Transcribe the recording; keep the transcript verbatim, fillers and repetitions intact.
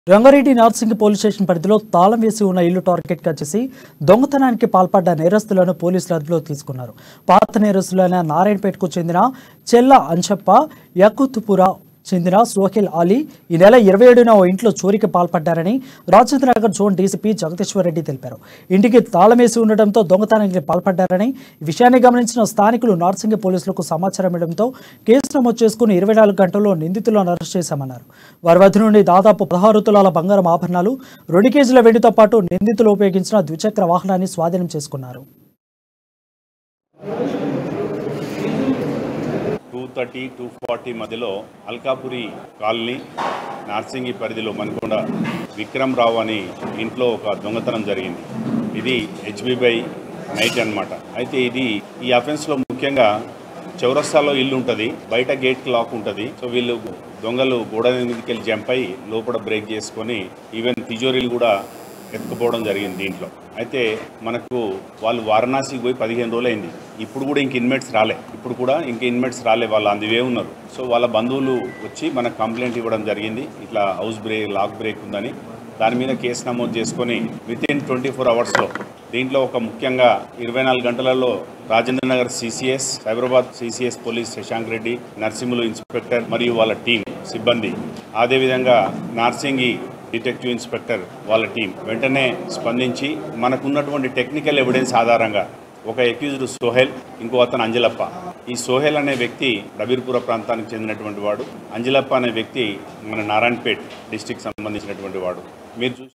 Rangareddy Narsingi police station పరిధిలో తాళం వేసి ఉన్న ఇల్లు టార్గెట్గా చేసి దొంగతనానికి పాల్పడ్డ నేరస్తులను పోలీసులు అదుపులోకి తీసుకున్నారు. పాత నేరస్తులైన నారాయణపేటకు చెందిన చెల్ల అంచప్ప, యకుత్పురా చెందిన సోహెల్ అలీ ఈ నెల ఇరవై ఏడున ఓ ఇంట్లో చోరీకి పాల్పడ్డారని రాజేంద్రనగర్ జోన్ డీసీపీ జగదీశ్వర్ రెడ్డి తెలిపారు. ఇంటికి తాళమేసి ఉండడంతో దొంగతనానికి పాల్పడ్డారని ఈ విషయాన్ని గమనించిన స్థానికులు నార్సింగ్ పోలీసులకు సమాచారం ఇవ్వడంతో కేసు నమోదు చేసుకుని ఇరవై నాలుగు గంటల్లో నిందితులను అరెస్ట్ చేశామన్నారు. వారి వద్ద నుండి దాదాపు పదహారు తులాల బంగారం ఆభరణాలు, రెండు కేజీల వెండితో పాటు నిందితులు ఉపయోగించిన ద్విచక్ర వాహనాన్ని స్వాధీనం చేసుకున్నారు. టూ థర్టీ టూ ఫార్టీ మధ్యలో అల్కాపురి కాలనీ నార్సింగి పరిధిలో మనకొండ విక్రమ్ రావు అని ఇంట్లో ఒక దొంగతనం జరిగింది. ఇది హెచ్బిబై నైట్ అన్నమాట. అయితే ఇది ఈ అఫెన్స్లో ముఖ్యంగా చౌరస్తాలో ఇల్లు ఉంటుంది, బయట గేట్ లాక్ ఉంటుంది. సో వీళ్ళు దొంగలు గోడ మీదకి వెళ్ళి జంప్ అయ్యి లోపల బ్రేక్ చేసుకొని ఈవెన్ తిజోరీలు కూడా ఎత్తుకుపోవడం జరిగింది దీంట్లో. అయితే మనకు వాళ్ళు వారణాసికి పోయి పదిహేను రోజులు అయింది. ఇప్పుడు కూడా ఇంక ఇన్మేట్స్ రాలే ఇప్పుడు కూడా ఇంక ఇన్మేట్స్ రాలే వాళ్ళు అందువే ఉన్నారు. సో వాళ్ళ బంధువులు వచ్చి మనకు కంప్లైంట్ ఇవ్వడం జరిగింది, ఇట్లా హౌస్ బ్రేక్ లాక్ బ్రేక్ ఉందని. దాని మీద కేసు నమోదు చేసుకొని విత్ ఇన్ ట్వంటీ ఫోర్ అవర్స్లో దీంట్లో ఒక ముఖ్యంగా ఇరవై నాలుగు గంటలలో Rajendra Nagar CCS, Cyberabad CCS police Shashank Reddy, Narsimhulu inspector మరియు వాళ్ళ టీం సిబ్బంది, అదేవిధంగా నార్సింగి డిటెక్టివ్ ఇన్స్పెక్టర్ వాళ్ళ టీం వెంటనే స్పందించి మనకున్నటువంటి టెక్నికల్ ఎవిడెన్స్ ఆధారంగా ఒక అక్యూజ్డ్ సోహెల్, ఇంకో అతను అంజలప్ప. ఈ సోహెల్ అనే వ్యక్తి రబీర్పుర ప్రాంతానికి చెందినటువంటి వాడు, అంజలప్ప అనే వ్యక్తి మన నారాయణపేట్ డిస్టిక్ సంబంధించినటువంటి వాడు. మీరు